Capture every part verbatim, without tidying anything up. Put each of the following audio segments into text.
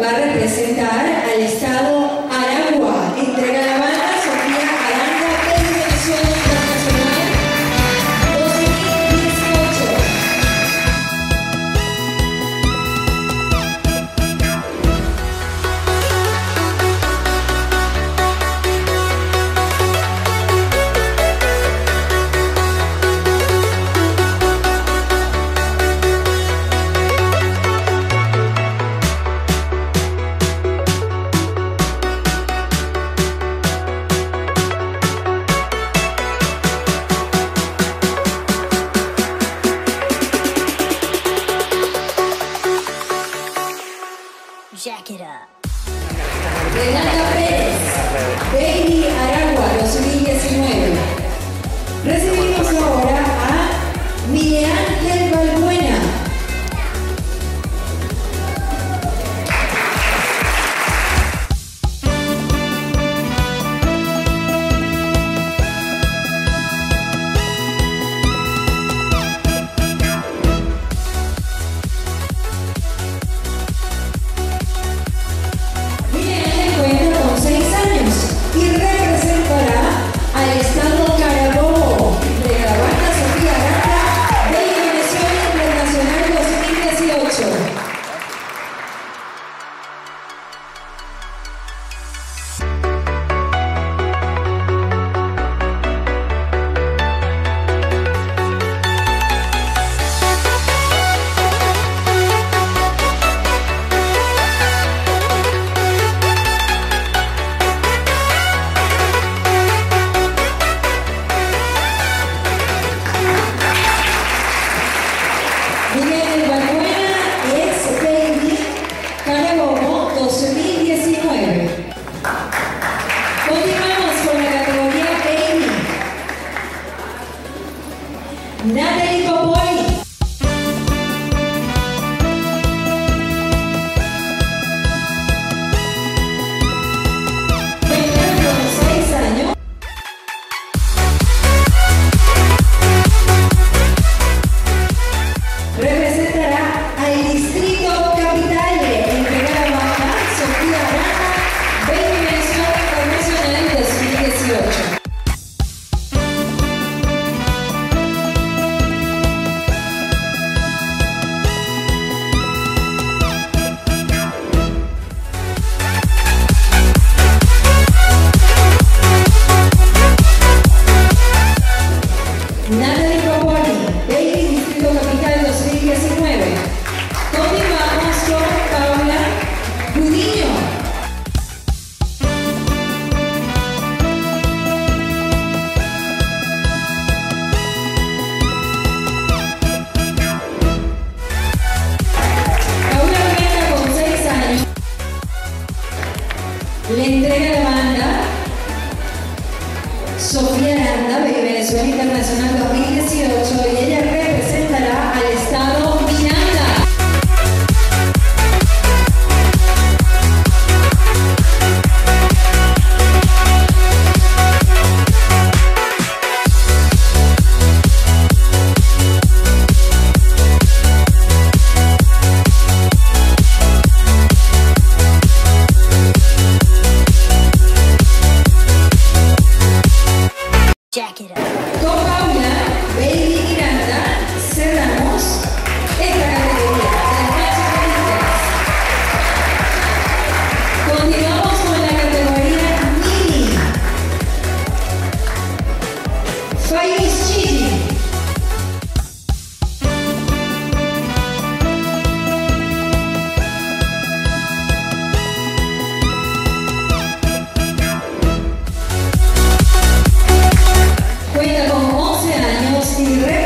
va a representar al estado Aragua. Entrega la banda Sofía Aranda del Venezuela Internacional dos mil dieciocho. Jack it up. Renata Pérez, Baby Aragua dos mil diecinueve. Recibimos ahora a Miguel Ángel Balbuena. Y representará al estado Carabobo. Entrega la banda Sofía Aranda de Venezuela Internacional dos mil dieciocho. Miguel Balbuena es Baby Carabobo dos mil diecinueve. Continuamos con la categoría Baby. Natalie Popoli. Con seis años. Representará al Distrito Capital. Entrega la banda Sofía Aranda de Venezuela Internacional dos mil dieciocho. Natalie Popoli, Baby Distrito Capital dos mil diecinueve. Continuamos con Paula Gudiño. Paula cuenta con seis años. Le entrega la banda Sofía Aranda de Venezuela Internacional dos mil dieciocho y ella representará al estado Miranda. Jack it up. Con Paula, Baby Miranda, cerramos esta categoría de las más bonitas. Continuamos con la categoría Mini. Fayus Chigi. Cuenta con once años y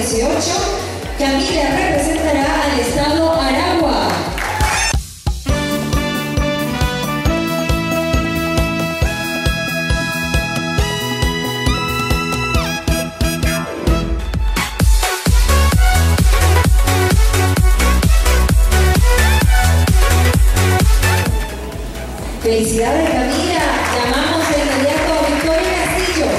dieciocho. Camila representará al estado Aragua. Felicidades, Camila. Llamamos de inmediato a Victoria Castillo.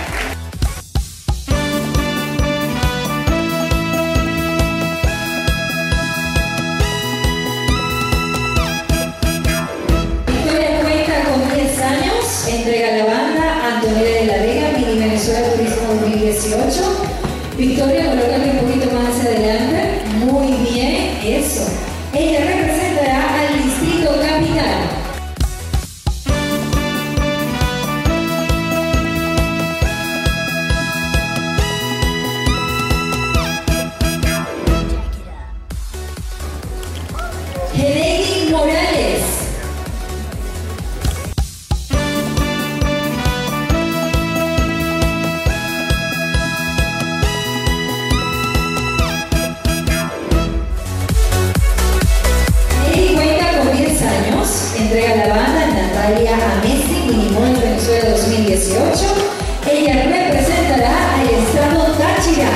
Victoria cuenta con diez años, entrega la banda Antonella de la Vega, Mini Venezuela Turismo dos mil dieciocho. Victoria, colócate un poquito más hacia adelante. Muy bien, eso. Ella representará al Distrito Capital. Heidi Morales. Heidi cuenta con diez años, entrega la banda Natalia Amesi, Minimol Venezuela dos mil dieciocho. Ella representará al estado Táchira.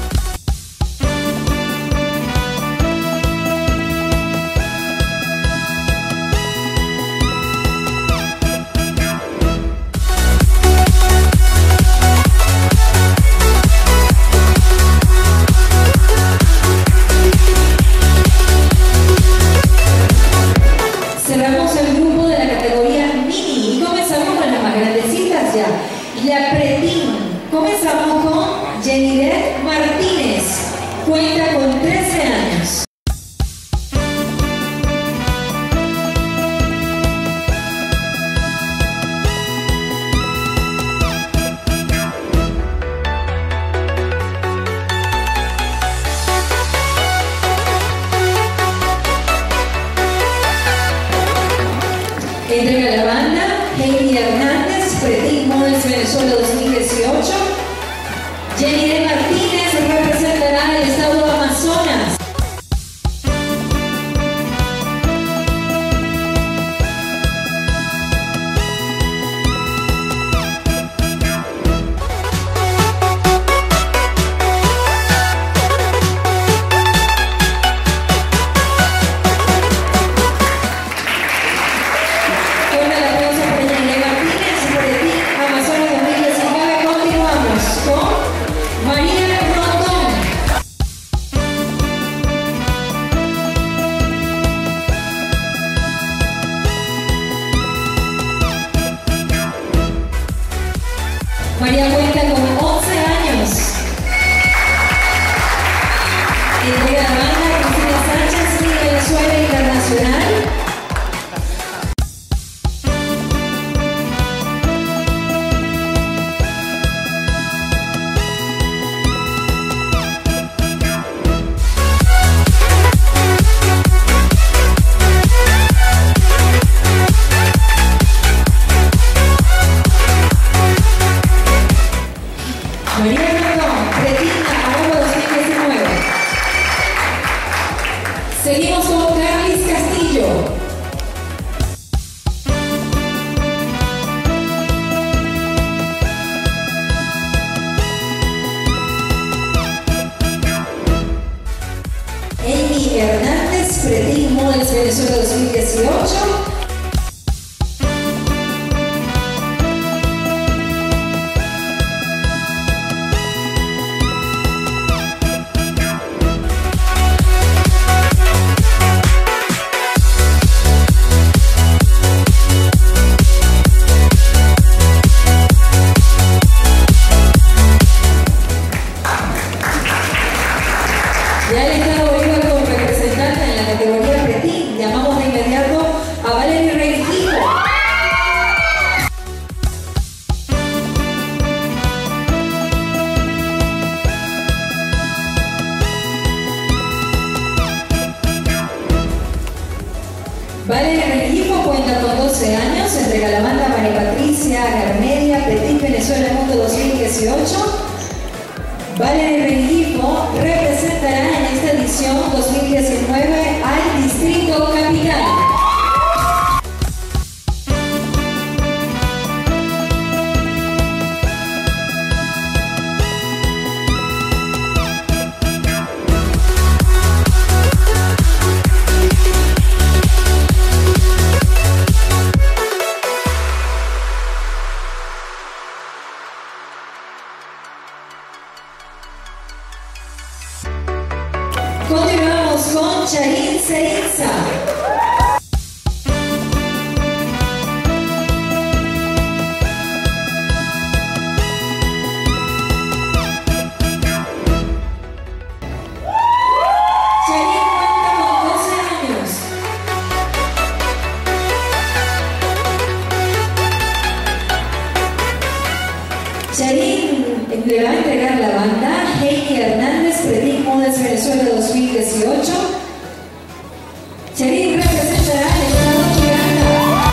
Cerramos el grupo de la categoría mini y comenzamos con las más grandecitas ya. La Pretín. Comenzamos con Jenidet Martínez. Cuenta con trece años. Entrega la banda Heidi Hernández, Pretín Models Venezuela dos mil dieciocho. Jenny Martínez representará el estado de Amazonas. María cuenta con once años. Entrega la banda Cristina Sánchez, Miss Venezuela Internacional. María Rondón, Pretín Aragua dos mil diecinueve. Seguimos con Carlis Castillo. Amy Hernández, Pretín Models Venezuela dos mil dieciocho. Ya el estado iba como representante en la categoría Pretín. Llamamos de inmediato a Valeria Rengifo. Valeria Rengifo cuenta con doce años, entrega la banda María Patricia Garmedia, Pretín Venezuela Mundo dos mil dieciocho. Valeria Rengifo Continuamos con Charín Ceiza. Charín le va a entregar la banda Heidi Hernández, Petit Models Venezuela dos mil dieciocho. Charín representará el estado Miranda.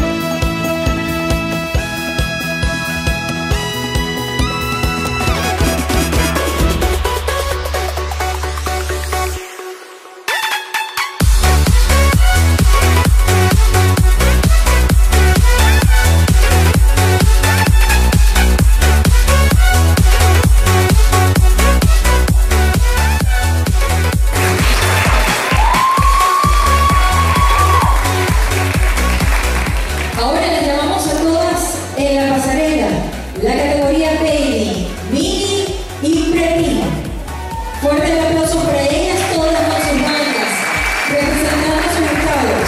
La categoría Baby, Mini y Preteen. Fuerte el aplauso para ellas, todas con sus bandas, representando sus estados.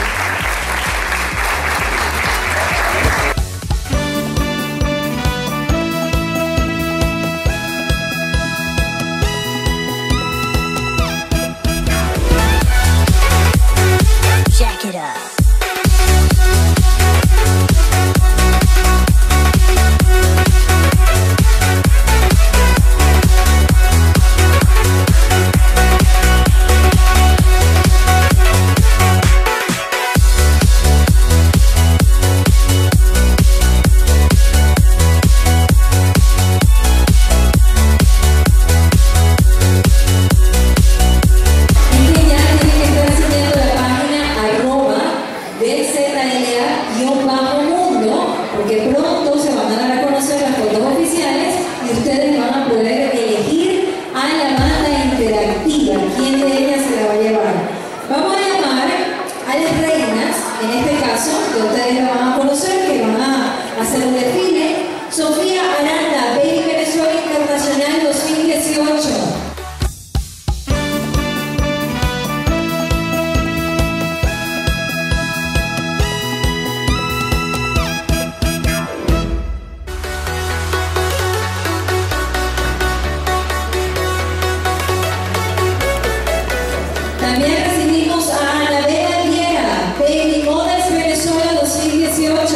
Jack it up. Porque pronto se van a dar a conocer las fotos oficiales y ustedes van a poder elegir a la banda interactiva, quién de ellas se la va a llevar. Vamos a llamar a las reinas, en este caso, que ustedes la van a conocer, que van a hacer un desfile. Sofía Aranda, Baby Venezuela Internacional dos mil dieciocho. También recibimos a Ana Bela Viera, Baby Models Venezuela dos mil dieciocho.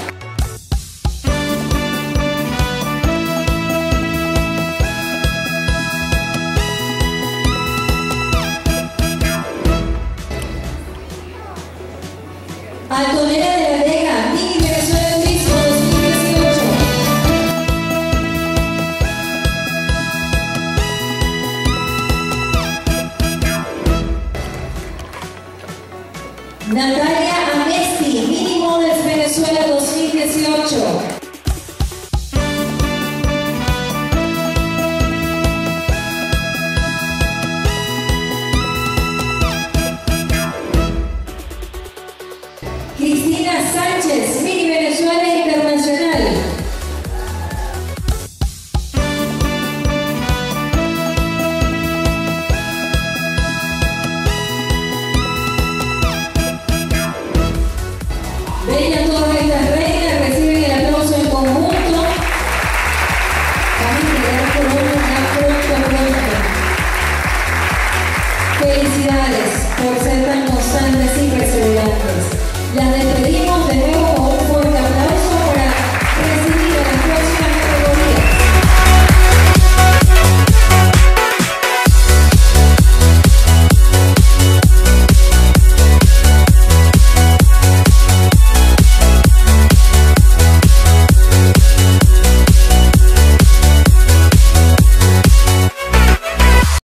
Antonella de la Vega, Mini Venezuela Turismo dos mil dieciocho. Natalia Amesti, Mini Models Venezuela dos mil dieciocho. Cristina Sánchez, Mini Venezuela Internacional. Vengan todas estas reinas, reciben el aplauso en conjunto. Van a entregar por una pronto, pronto. Felicidades por ser tan constantes.